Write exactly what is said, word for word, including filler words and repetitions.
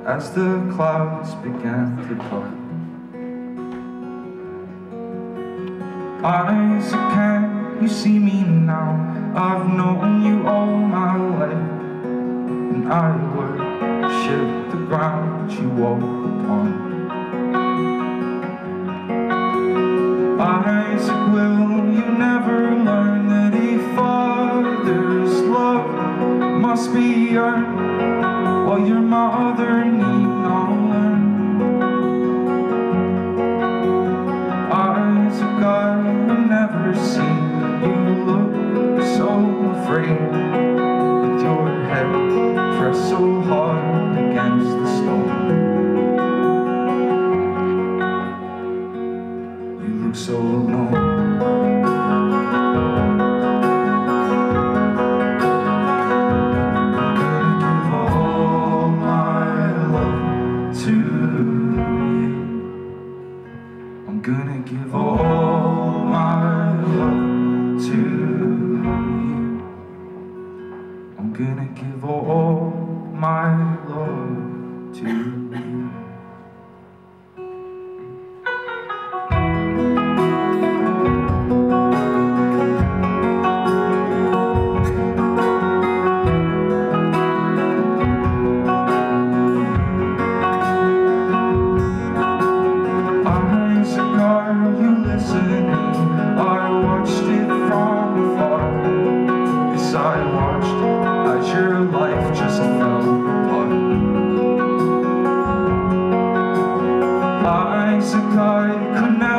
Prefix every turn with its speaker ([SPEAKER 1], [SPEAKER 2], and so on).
[SPEAKER 1] as the clouds began to part. Isaac, can you see me now? I've known you all my life, and I worship the ground you walk upon. Isaac, will you never learn that a father's love must be earned, while your mother need not learn? Isaac, I've never seen you look so afraid, with your head pressed so hard against the stone. You look so alone. I'm gonna give all my love to you. I'm gonna give all my love to you. I watched as your life just fell apart. Isaac, I could never